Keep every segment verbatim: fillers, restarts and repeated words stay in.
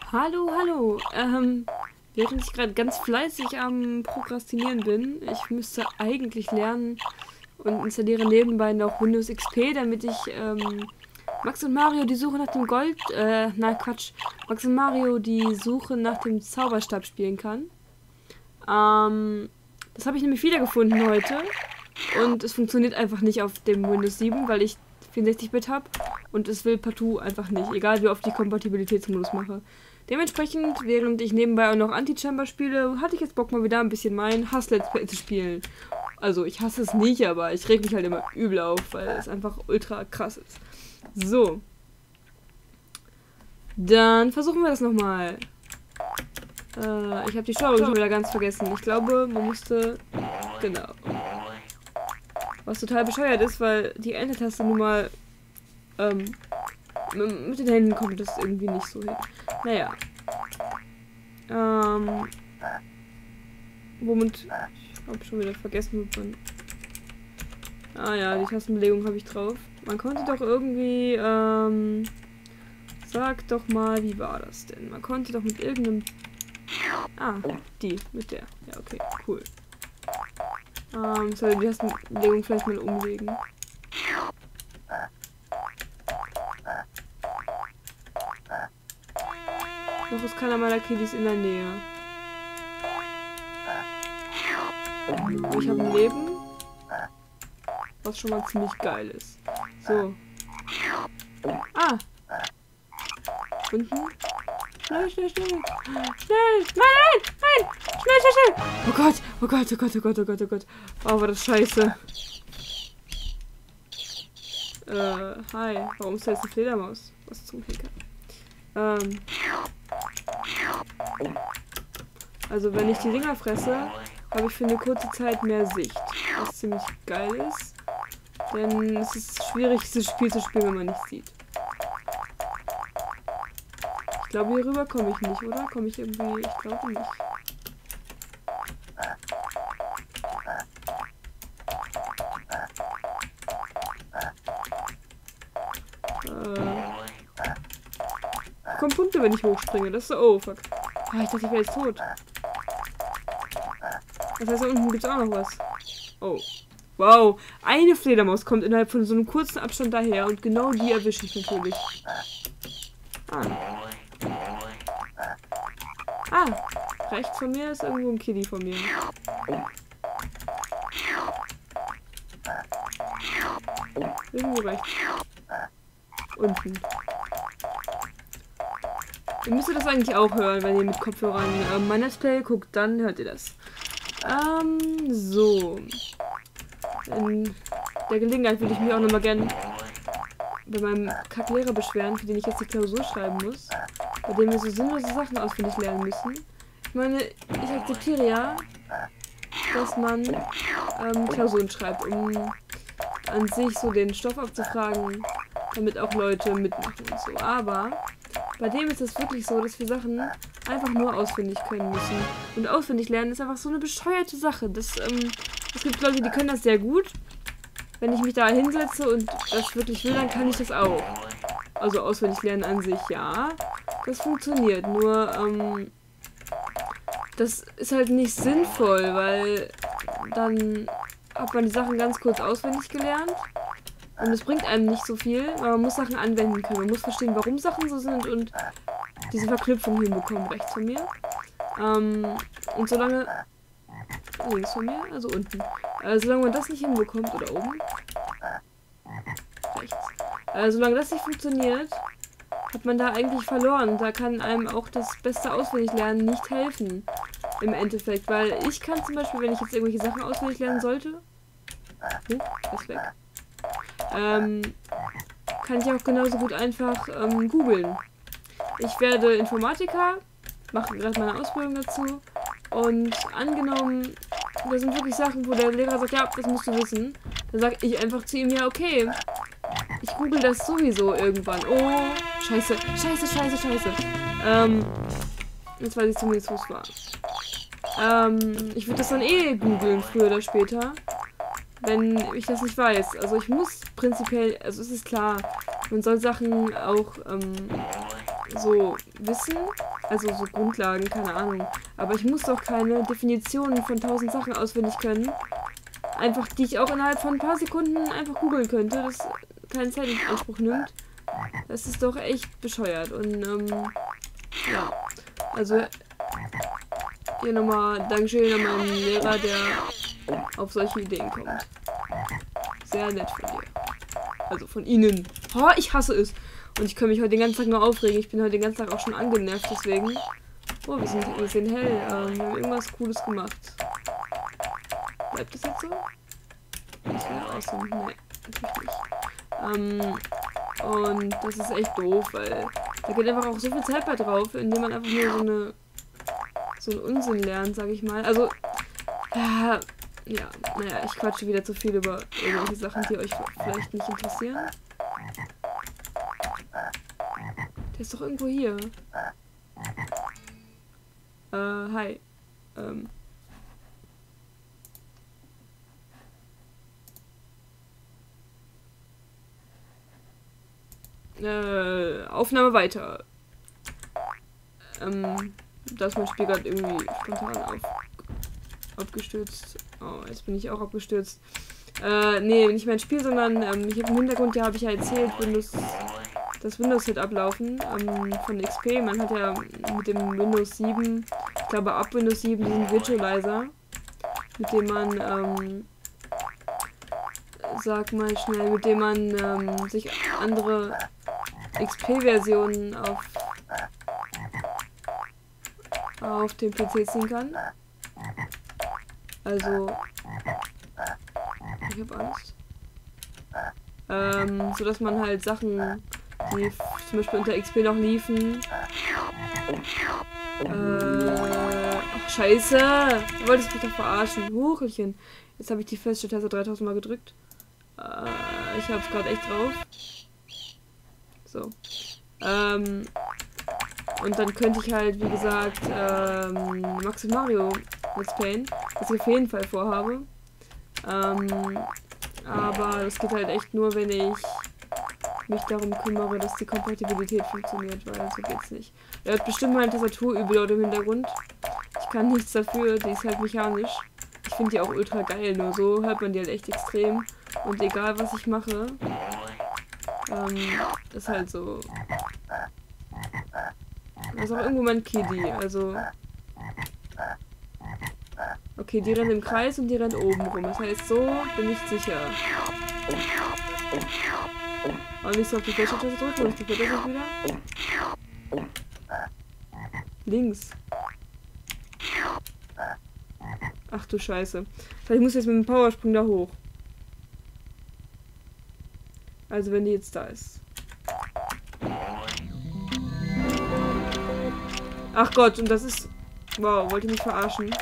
Hallo, hallo. Ähm, während ich gerade ganz fleißig am Prokrastinieren bin, ich müsste eigentlich lernen und installiere nebenbei noch Windows X P, damit ich ähm, Max und Mario die Suche nach dem Gold, äh, nein Quatsch, Max und Mario die Suche nach dem Zauberstab spielen kann. Ähm, das habe ich nämlich wiedergefunden heute und es funktioniert einfach nicht auf dem Windows sieben, weil ich vierundsechzig Bit habe und es will partout einfach nicht, egal wie oft ich Kompatibilitätsmodus mache. Dementsprechend, während ich nebenbei auch noch Anti-Chamber spiele, hatte ich jetzt Bock mal wieder ein bisschen mein Hass-Let's Play zu spielen. Also ich hasse es nicht, aber ich reg mich halt immer übel auf, weil es einfach ultra krass ist. So. Dann versuchen wir das nochmal. Äh, ich habe die Steuerung schon wieder ganz vergessen. Ich glaube, man musste... Genau. Was total bescheuert ist, weil die Enter-Taste nun mal... Ähm, mit den Händen kommt das irgendwie nicht so hin. Naja. Ähm... Womit... Ich habe schon wieder vergessen, wo man... Ah ja, die Tastenbelegung habe ich drauf. Man konnte doch irgendwie... Ähm... Sag doch mal, wie war das denn? Man konnte doch mit irgendeinem... Ah, die, mit der. Ja, okay, cool. Ähm, soll die Tastenbelegung vielleicht mal umlegen. Noch ist keiner meiner Kiddies in der Nähe. Ich habe ein Leben, was schon mal ziemlich geil ist. So. Ah! Unten? Schnell, schnell, schnell! Schnell! Nein, nein! Nein! Schnell, schnell, schnell! Oh Gott! Oh Gott, oh Gott, oh Gott, oh Gott, oh Gott. Oh, war das scheiße. Äh, hi. Warum ist da jetzt eine Fledermaus? Was zum Henker? Ähm. Also, wenn ich die Dinger fresse, habe ich für eine kurze Zeit mehr Sicht. Was ziemlich geil ist. Denn es ist schwierig, dieses Spiel zu spielen, wenn man nichts sieht. Ich glaube, hier rüber komme ich nicht, oder? Komme ich irgendwie... Ich glaube nicht. Äh... Ich bekomme Punkte, wenn ich hochspringe. Das ist so... Oh, fuck. Ah, ich dachte, ich wäre jetzt tot. Das heißt, da unten gibt es auch noch was. Oh. Wow. Eine Fledermaus kommt innerhalb von so einem kurzen Abstand daher und genau die erwische ich natürlich. Ah. Ah. Rechts von mir ist irgendwo ein Kitty von mir. Irgendwo rechts. Unten. Ihr müsstet das eigentlich auch hören, wenn ihr mit Kopfhörern äh, mein Let's Play guckt, dann hört ihr das. Ähm, so. In der Gelegenheit würde ich mich auch nochmal gerne bei meinem Kacklehrer beschweren, für den ich jetzt die Klausur schreiben muss. Bei dem wir so sinnlose Sachen auswendig lernen müssen. Ich meine, ich akzeptiere ja, dass man ähm, Klausuren schreibt, um an sich so den Stoff abzufragen, damit auch Leute mitmachen und so. Aber bei dem ist es wirklich so, dass wir Sachen einfach nur auswendig können müssen. Und auswendig lernen ist einfach so eine bescheuerte Sache. Das, ähm, es gibt Leute, die können das sehr gut. Wenn ich mich da hinsetze und das wirklich will, dann kann ich das auch. Also auswendig lernen an sich, ja. Das funktioniert. Nur, ähm, das ist halt nicht sinnvoll, weil dann hat man die Sachen ganz kurz auswendig gelernt. Und es bringt einem nicht so viel, aber man muss Sachen anwenden können. Man muss verstehen, warum Sachen so sind und diese Verknüpfung hinbekommen, rechts von mir. Ähm, und solange... Links von mir, also unten. Äh, solange man das nicht hinbekommt, oder oben? Rechts. Äh, solange das nicht funktioniert, hat man da eigentlich verloren. Da kann einem auch das beste Auswendiglernen nicht helfen. Im Endeffekt, weil ich kann zum Beispiel, wenn ich jetzt irgendwelche Sachen auswendig lernen sollte... Oh, das ist weg. Ähm, kann ich auch genauso gut einfach ähm, googeln. Ich werde Informatiker, mache gerade meine Ausbildung dazu und angenommen, da sind wirklich Sachen, wo der Lehrer sagt, ja, das musst du wissen, dann sage ich einfach zu ihm, ja, okay, ich google das sowieso irgendwann. Oh, scheiße, scheiße, scheiße, scheiße. Ähm, jetzt weiß ich zumindest, wo es war. Ähm, ich würde das dann eh googeln, früher oder später. Wenn ich das nicht weiß. Also ich muss prinzipiell, also es ist klar, man soll Sachen auch ähm, so wissen, Also so Grundlagen, keine Ahnung. Aber ich muss doch keine Definitionen von tausend Sachen auswendig können. Einfach, die ich auch innerhalb von ein paar Sekunden einfach googeln könnte, das keinen Zeit in Anspruch nimmt. Das ist doch echt bescheuert. Und, ähm, ja. Also, hier nochmal Dankeschön an meinen Lehrer, der auf solche Ideen kommt. Sehr nett von dir. Also von Ihnen. Oh, ich hasse es. Und ich kann mich heute den ganzen Tag nur aufregen. Ich bin heute den ganzen Tag auch schon angenervt, deswegen. Oh, wir sind, wir sind hell. Ähm, wir haben irgendwas Cooles gemacht. Bleibt das jetzt so? Das wäre awesome. Nee, natürlich nicht. Ähm, und das ist echt doof, weil da geht einfach auch so viel Zeit bei drauf, indem man einfach nur so eine so einen Unsinn lernt, sag ich mal. Also, ja, ja, naja, ich quatsche wieder zu viel über irgendwelche Sachen, die euch vielleicht nicht interessieren. Der ist doch irgendwo hier. Äh, hi. Ähm. Äh, Aufnahme weiter. Ähm, da ist mein Spiel gerade irgendwie spontan auf, abgestürzt. Oh, jetzt bin ich auch abgestürzt. Äh, nee, nicht mein Spiel, sondern ähm, ich habe im Hintergrund, ja, habe ich ja erzählt, Windows, das Windows wird ablaufen ähm, von X P. Man hat ja mit dem Windows sieben, ich glaube ab Windows sieben, diesen Virtualizer, mit dem man, ähm, sag mal schnell, mit dem man ähm, sich andere X P-Versionen auf, auf dem P C ziehen kann. Also, ich hab Angst. Ähm, so dass man halt Sachen, die zum Beispiel unter X P noch liefen. Äh, ach, scheiße! Du wolltest mich doch verarschen. Huchelchen. Jetzt habe ich die Feststelltaste dreitausend Mal gedrückt. Äh, ich hab's gerade echt drauf. So. Ähm, und dann könnte ich halt, wie gesagt, ähm, Max und Mario Let's Playen, was ich auf jeden Fall vorhabe. Ähm, aber das geht halt echt nur, wenn ich mich darum kümmere, dass die Kompatibilität funktioniert, weil so geht's nicht. Er hat bestimmt meine Tastatur übel laut im Hintergrund. Ich kann nichts dafür, die ist halt mechanisch. Ich finde die auch ultra geil, nur so hört man die halt echt extrem. Und egal was ich mache, ähm, ist halt so. Da ist auch irgendwo mein Kitty, also. Okay, die rennt im Kreis und die rennt oben rum. Das heißt, so bin ich sicher. Und nicht so auf die falsche Taste drücken, und ich die das wieder. Links. Ach du Scheiße. Vielleicht muss ich jetzt mit dem Powersprung da hoch. Also wenn die jetzt da ist. Ach Gott, und das ist... Wow, wollte ich mich verarschen.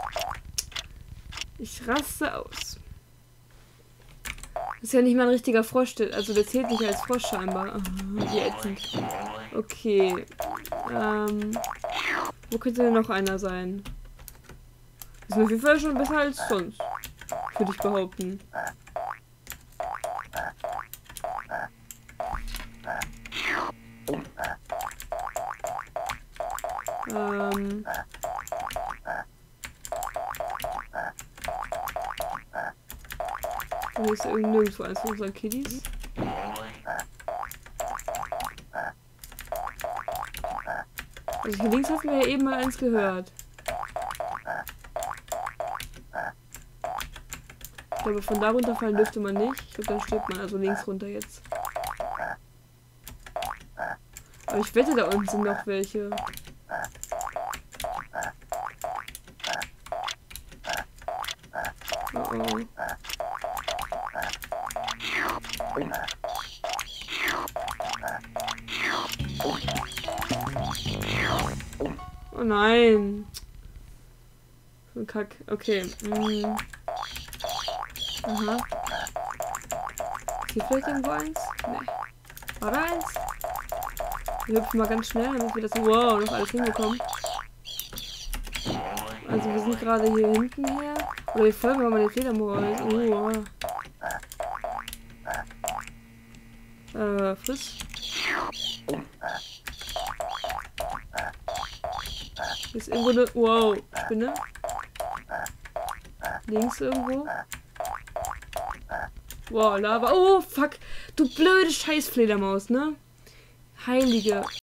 Ich raste aus. Das ist ja nicht mal ein richtiger Frosch. Also der zählt nicht als Frosch scheinbar. Oh, wie ätzend. Okay. Ähm, wo könnte denn noch einer sein? Das ist auf jeden Fall schon besser als sonst. Würde ich behaupten. Ähm... Hier ist irgendwie nirgendwo eins von unseren Kiddies. Also hier links hatten wir ja eben mal eins gehört. Ich glaube, von da runterfallen dürfte man nicht. Ich glaube, dann stirbt man also links runter jetzt. Aber ich wette, da unten sind noch welche. Oh oh. Oh nein. So ein Kack. Okay. Mm. Aha. Ist hier vielleicht irgendwo eins? Nee. War da eins? Wir hüpfen mal ganz schnell, damit wir das wow, noch alles hinbekommen. Also wir sind gerade hier hinten her. Oder wir folgen mal den Fledermaus. Oh. Äh, frisch. Hier ist irgendwo eine... Wow, Spinne. Links irgendwo. Wow, Lava. Oh, fuck. Du blöde Scheißfledermaus, ne? Heilige.